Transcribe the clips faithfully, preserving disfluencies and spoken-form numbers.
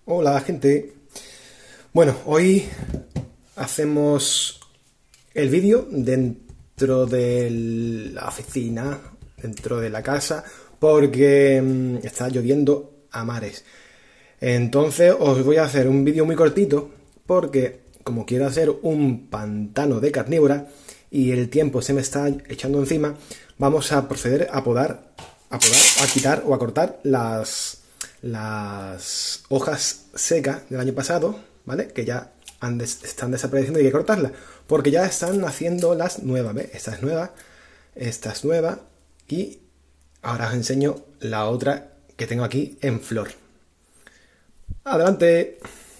Hola gente. Bueno, hoy hacemos el vídeo dentro de la oficina, dentro de la casa, porque mmm, está lloviendo a mares. Entonces os voy a hacer un vídeo muy cortito porque como quiero hacer un pantano de carnívora y el tiempo se me está echando encima, vamos a proceder a podar, a podar, a quitar o a cortar las las hojas secas del año pasado, ¿vale? Que ya han des están desapareciendo y hay que cortarlas, porque ya están naciendo las nuevas, ¿ves? Esta es nueva, esta es nueva y ahora os enseño la otra que tengo aquí en flor. ¡Adelante!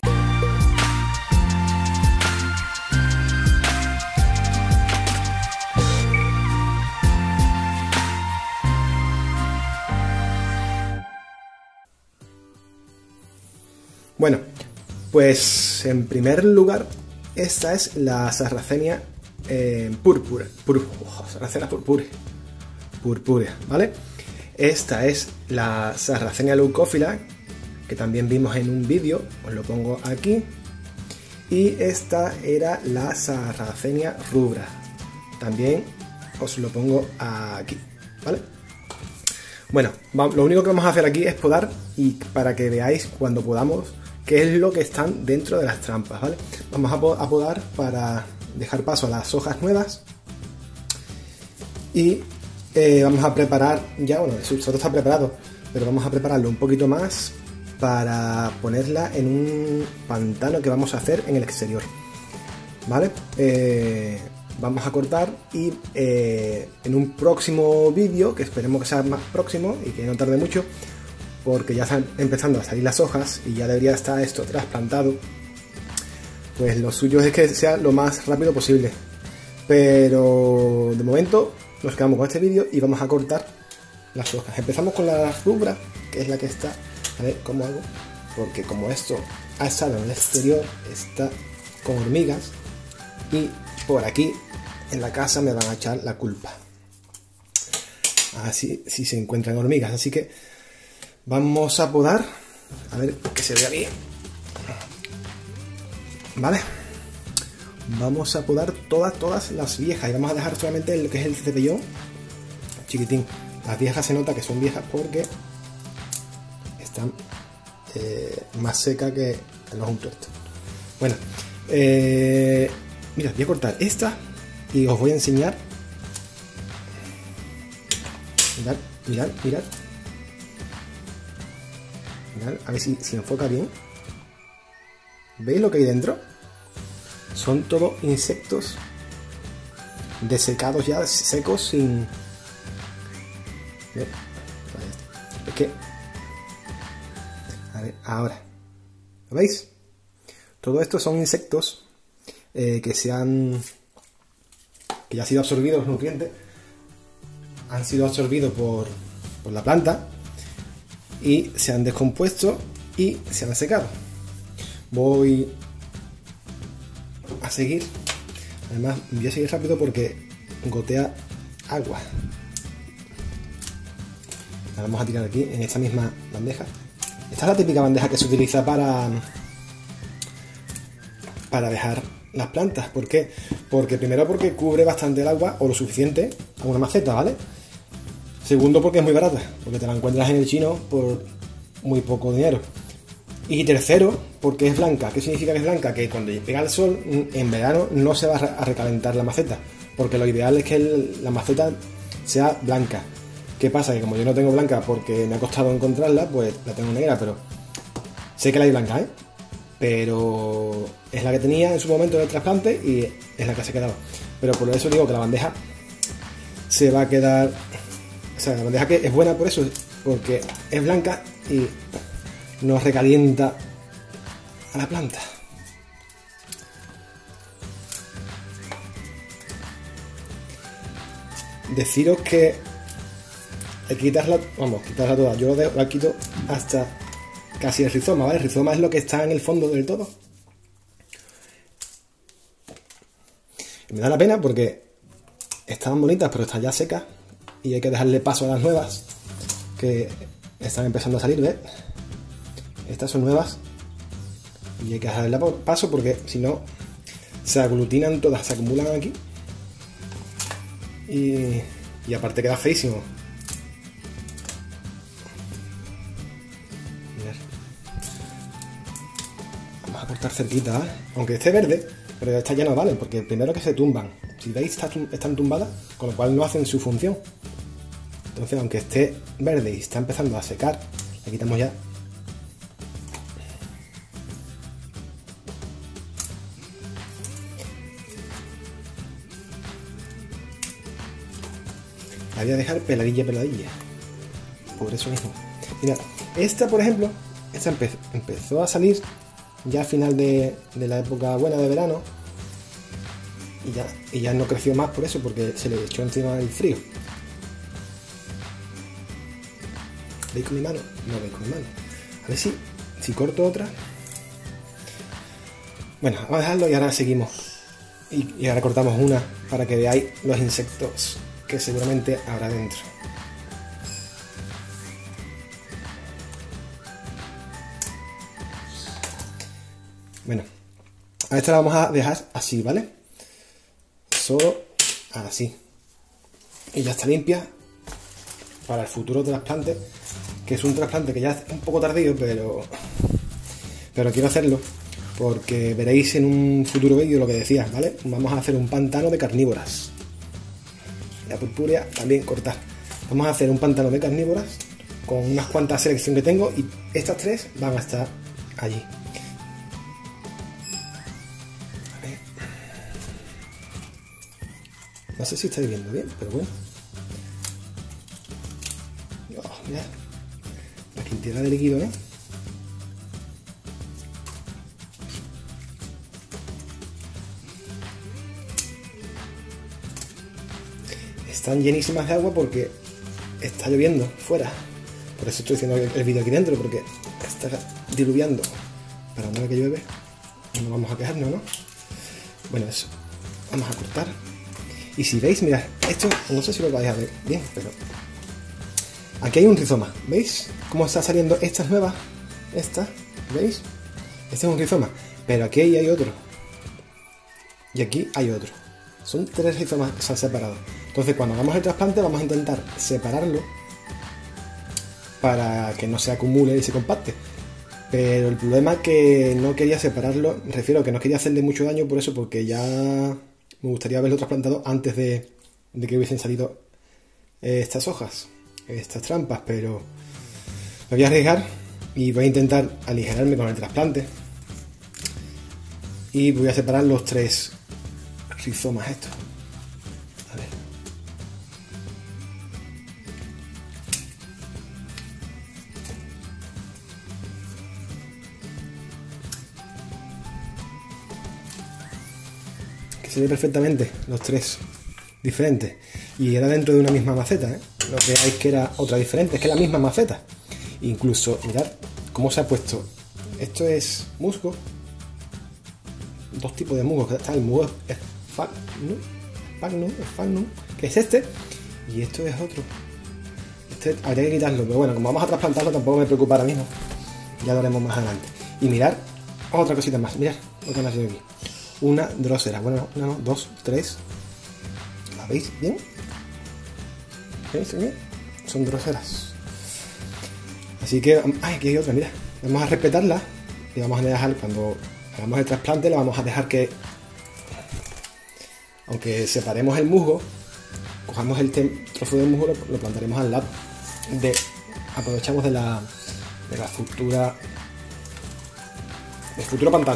Bueno, pues en primer lugar, esta es la Sarracenia eh, púrpura, pur, oh, Sarracenia purpúrea, purpúrea, ¿vale? Esta es la Sarracenia leucófila, que también vimos en un vídeo, os lo pongo aquí. Y esta era la Sarracenia rubra, también os lo pongo aquí, ¿vale? Bueno, lo único que vamos a hacer aquí es podar y para que veáis cuando podamos qué es lo que están dentro de las trampas, ¿vale? Vamos a podar para dejar paso a las hojas nuevas y eh, vamos a preparar, ya bueno, el substrato está preparado, pero vamos a prepararlo un poquito más para ponerla en un pantano que vamos a hacer en el exterior, ¿vale? Eh, vamos a cortar y eh, en un próximo vídeo, que esperemos que sea más próximo y que no tarde mucho, porque ya están empezando a salir las hojas y ya debería estar esto trasplantado, pues lo suyo es que sea lo más rápido posible. Pero de momento nos quedamos con este vídeo y vamos a cortar las hojas. Empezamos con la rubra, que es la que está, a ver cómo hago, porque como esto ha estado en el exterior, está con hormigas y por aquí en la casa me van a echar la culpa, así si se encuentran hormigas, así que vamos a podar, a ver que se vea bien, ¿vale? Vamos a podar todas, todas las viejas y vamos a dejar solamente lo que es el cepillón chiquitín. Las viejas se nota que son viejas porque están eh, más secas que en los juntos estos. Bueno, eh, mira, voy a cortar esta y os voy a enseñar. Mirad, mirad, mirad. Mirad, a ver si, si enfoca bien. ¿Veis lo que hay dentro? Son todos insectos desecados ya, secos, sin... Es que... A ver, ahora. ¿Lo veis? Todo esto son insectos eh, que se han... que ya han sido absorbidos los nutrientes. Han sido absorbidos por, por la planta. Y se han descompuesto y se han secado. Voy a seguir. Además, voy a seguir rápido porque gotea agua. La vamos a tirar aquí en esta misma bandeja. Esta es la típica bandeja que se utiliza para para dejar las plantas. ¿Por qué? Porque primero porque cubre bastante el agua o lo suficiente a una maceta, ¿vale? Segundo porque es muy barata, porque te la encuentras en el chino por muy poco dinero. Y tercero, porque es blanca. ¿Qué significa que es blanca? Que cuando pega el sol, en verano no se va a recalentar la maceta, porque lo ideal es que el, la maceta sea blanca. ¿Qué pasa? Que como yo no tengo blanca porque me ha costado encontrarla, pues la tengo negra, pero sé que la hay blanca, ¿eh? Pero es la que tenía en su momento en el trasplante y es la que se ha quedado. Pero por eso digo que la bandeja se va a quedar... O sea, la bandeja que es buena por eso, porque es blanca y no recalienta a la planta. Deciros que hay que quitarla, vamos, quitarla toda. Yo la quito hasta casi el rizoma, ¿vale? El rizoma es lo que está en el fondo del todo. Me da la pena porque estaban bonitas, pero están ya secas. Y hay que dejarle paso a las nuevas que están empezando a salir, ¿ves? Estas son nuevas Y hay que dejarla por paso porque si no se aglutinan todas, se acumulan aquí. Y, y aparte queda feísimo. Mirad. Vamos a cortar cerquita, ¿eh? Aunque esté verde, pero estas ya no valen, porque primero que se tumban. Si veis, están tumbadas, con lo cual no hacen su función. Entonces, aunque esté verde y está empezando a secar, le quitamos ya. La voy a dejar peladilla, peladilla. Por eso mismo. Mira, esta por ejemplo, esta empe empezó a salir ya a final de, de la época buena de verano. Y ya, y ya no creció más por eso, porque se le echó encima el frío. ¿Veis con mi mano? No veis con mi mano. A ver si, si corto otra. Bueno, vamos a dejarlo y ahora seguimos. Y, y ahora cortamos una para que veáis los insectos que seguramente habrá dentro. Bueno, a esta la vamos a dejar así, ¿vale? Solo así. Y ya está limpia para el futuro trasplante, que es un trasplante que ya es un poco tardío, pero pero quiero hacerlo porque veréis en un futuro vídeo lo que decía, ¿vale? Vamos a hacer un pantano de carnívoras. La purpúrea también cortar. Vamos a hacer un pantano de carnívoras con unas cuantas selección que tengo y estas tres van a estar allí. A ver. No sé si estáis viendo bien, pero bueno. Oh, mirad. La cantidad de líquido, ¿eh? Están llenísimas de agua porque está lloviendo fuera. Por eso estoy haciendo el vídeo aquí dentro, porque está diluviando. Para una vez que llueve, no vamos a quejarnos, ¿no? Bueno, eso. Vamos a cortar. Y si veis, mirad, esto no sé si lo vais a ver bien, pero aquí hay un rizoma. ¿Veis cómo está saliendo estas nuevas? Esta, ¿veis? Este es un rizoma, pero aquí hay otro. Y aquí hay otro. Son tres rizomas que se han separado. Entonces, cuando hagamos el trasplante, vamos a intentar separarlo para que no se acumule y se compacte. Pero el problema es que no quería separarlo, me refiero a que no quería hacerle mucho daño por eso, porque ya me gustaría haberlo trasplantado antes de, de que hubiesen salido eh, estas hojas, estas trampas, pero me voy a arriesgar y voy a intentar aligerarme con el trasplante. Y voy a separar los tres rizomas estos. A ver. Que se ve perfectamente los tres diferentes. Y era dentro de una misma maceta, ¿eh? No creáis que era otra diferente, es que es la misma maceta. Incluso, mirad cómo se ha puesto. Esto es musgo. Dos tipos de musgo. Está el musgo Sphagnum, Sphagnum, Sphagnum, que es este, y esto es otro. Este habría que quitarlo, pero bueno, como vamos a trasplantarlo tampoco me preocupa ahora mismo. Ya lo haremos más adelante. Y mirad, otra cosita más, mirad lo que me ha sido aquí. Una drosera, bueno, una, no, dos, tres. ¿La veis bien? ¿Veis bien? Son droseras. Así que, ay, aquí hay otra, mira. Vamos a respetarla y vamos a dejar, cuando hagamos el trasplante, le vamos a dejar que, aunque separemos el musgo, cojamos el trozo de musgo, lo, lo plantaremos al lado. De, aprovechamos de la, de la futura, del futuro pantano.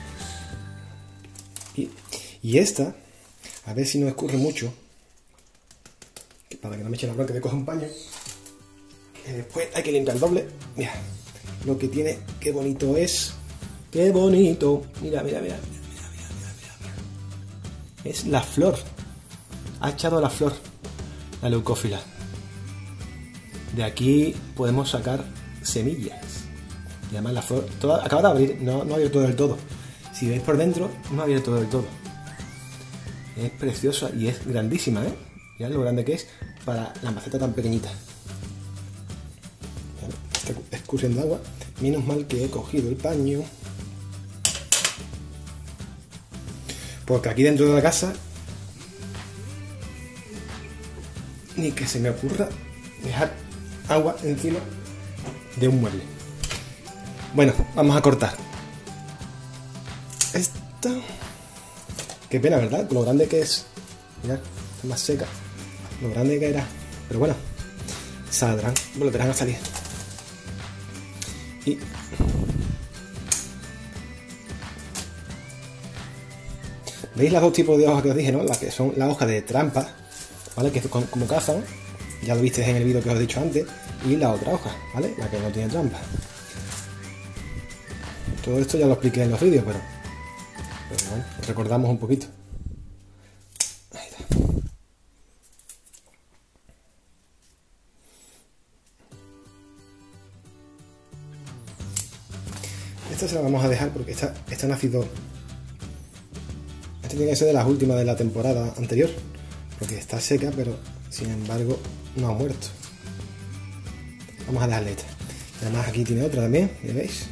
Y, y esta, a ver si no escurre mucho, que para que no me eche la bronca, que coge un paño. Que después hay que limpiar el doble. Mira, lo que tiene, qué bonito es. ¡Qué bonito! Mira, mira, mira, mira, mira, mira, mira, mira. Es la flor. Ha echado la flor, la leucófila. De aquí podemos sacar semillas. Y además la flor toda, acaba de abrir, no, no ha abierto del todo. Si veis por dentro, no ha abierto del todo. Es preciosa y es grandísima, ¿eh? Mirad lo grande que es para la maceta tan pequeñita. Está escurriendo agua. Menos mal que he cogido el paño. Porque aquí dentro de la casa ni que se me ocurra dejar agua encima de un mueble. Bueno, vamos a cortar esta. Qué pena, ¿verdad? Con lo grande que es. Mirad, está más seca. Lo grande que era. Pero bueno, saldrán, volverán a salir. Y ¿veis los dos tipos de hojas que os dije, no? Las que son las hojas de trampa, ¿vale? Que es como cazan. Ya lo visteis en el vídeo que os he dicho antes. Y la otra hoja, ¿vale? La que no tiene trampa. Todo esto ya lo expliqué en los vídeos, pero, pero bueno, recordamos un poquito. Ahí está. Esta se la vamos a dejar porque esta, esta ha nacido. Esta tiene que ser de las últimas de la temporada anterior, porque está seca, pero sin embargo no ha muerto. Vamos a dejarle esta. Además aquí tiene otra también, ¿ya veis?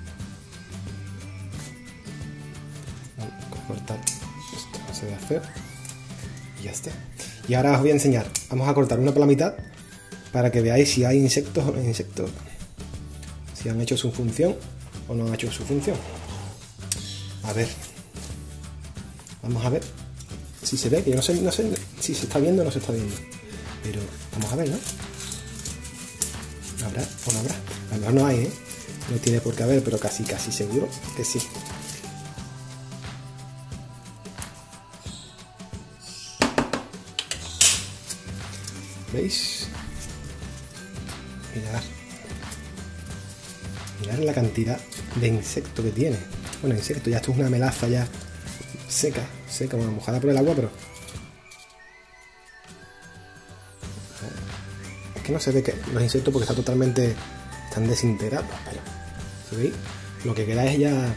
Vamos a cortar esto, no se vea feo. Y ya está. Y ahora os voy a enseñar. Vamos a cortar una por la mitad para que veáis si hay insectos o no hay insectos. Si han hecho su función o no han hecho su función. A ver. Vamos a ver si se ve, que yo no sé, no sé si se está viendo o no se está viendo. Pero vamos a ver, ¿no? ¿Habrá o no habrá? A lo mejor no hay, ¿eh? No tiene por qué haber, pero casi, casi seguro que sí. ¿Veis? Mirad. Mirad la cantidad de insecto que tiene. Bueno, insecto, ya esto es una melaza ya seca, seca, bueno, mojada por el agua, pero es que no se ve que los insectos porque está totalmente, están desintegrados, pero ¿sí veis? Lo que queda es ya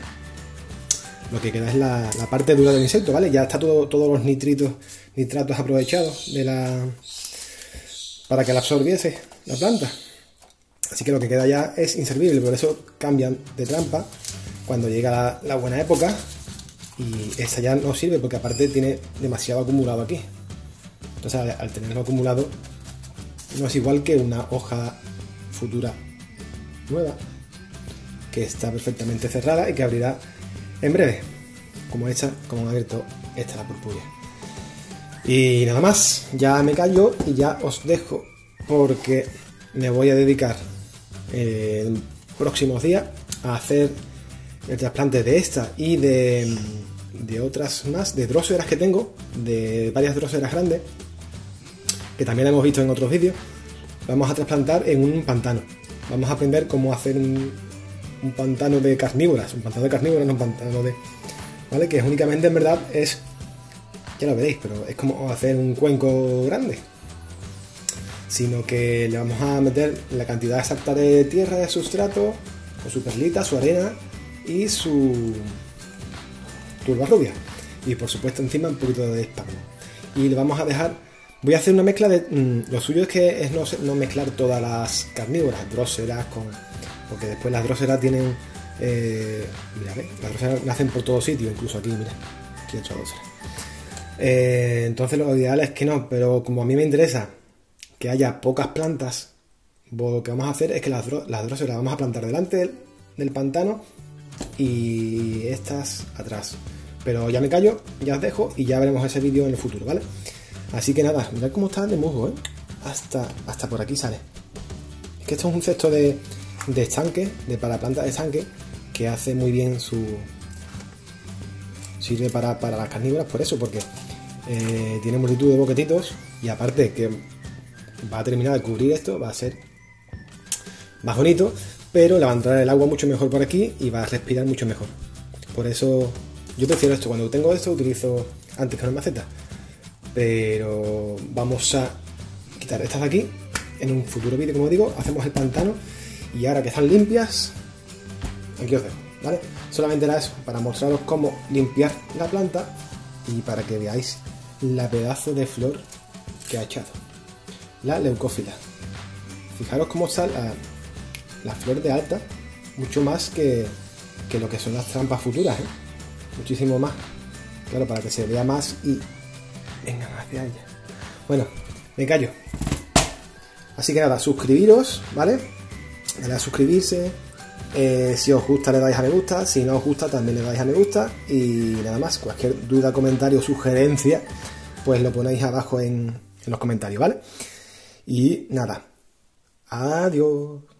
lo que queda es la, la parte dura del insecto, ¿vale? Ya está todo, todos los nitritos, nitratos aprovechados de la para que la absorbiese la planta. Así que lo que queda ya es inservible, por eso cambian de trampa cuando llega la, la buena época. Y esta ya no sirve porque aparte tiene demasiado acumulado aquí. Entonces al, al tenerlo acumulado no es igual que una hoja futura nueva que está perfectamente cerrada y que abrirá en breve, como esta, como ha abierto esta la purpúrea. Y nada más, ya me callo y ya os dejo porque me voy a dedicar eh, en próximos días a hacer el trasplante de esta y de, de otras más, de dróseras que tengo, de varias dróseras grandes, que también hemos visto en otros vídeos. Vamos a trasplantar en un pantano. Vamos a aprender cómo hacer un, un pantano de carnívoras, un pantano de carnívoras, no un pantano de... ¿Vale? Que es únicamente, en verdad, es... Ya lo veréis, pero es como hacer un cuenco grande. Sino que le vamos a meter la cantidad exacta de tierra, de sustrato, con su perlita, su arena y su turba rubia, y por supuesto encima un poquito de espárrago, y le vamos a dejar, voy a hacer una mezcla de, mmm, lo suyo es que es no, no mezclar todas las carnívoras, dróseras con, porque después las dróseras tienen eh, mira, ¿ves? Las dróseras nacen por todos sitios, incluso aquí, mira, aquí otra drósera. Eh, entonces lo ideal es que no, pero como a mí me interesa que haya pocas plantas, lo que vamos a hacer es que las, las dróseras vamos a plantar delante del, del pantano y estas atrás. Pero ya me callo, ya os dejo y ya veremos ese vídeo en el futuro, ¿vale? Así que nada, mirad cómo está de musgo, ¿eh? Hasta, hasta por aquí sale. Es que esto es un cesto de, de estanque, de para plantas de estanque, que hace muy bien su... Sirve para, para las carnívoras por eso, porque eh, tiene multitud de boquetitos y aparte que va a terminar de cubrir esto, va a ser más bonito, pero le va a entrar el agua mucho mejor por aquí y va a respirar mucho mejor. Por eso yo prefiero esto. Cuando tengo esto utilizo antes que una maceta, pero vamos a quitar estas de aquí. En un futuro vídeo, como digo, hacemos el pantano y ahora que están limpias, aquí os dejo, ¿vale? Solamente era eso, para mostraros cómo limpiar la planta y para que veáis la pedazo de flor que ha echado, la leucófila. Fijaros cómo está la, la flor de alta, mucho más que, que lo que son las trampas futuras, ¿eh? Muchísimo más. Claro, para que se vea más y vengan hacia ella. Bueno, me callo. Así que nada, suscribiros, ¿vale? Dale a suscribirse. Eh, si os gusta le dais a me gusta. Si no os gusta también le dais a me gusta. Y nada más, cualquier duda, comentario o sugerencia, pues lo ponéis abajo en, en los comentarios, ¿vale? Y nada. Adiós.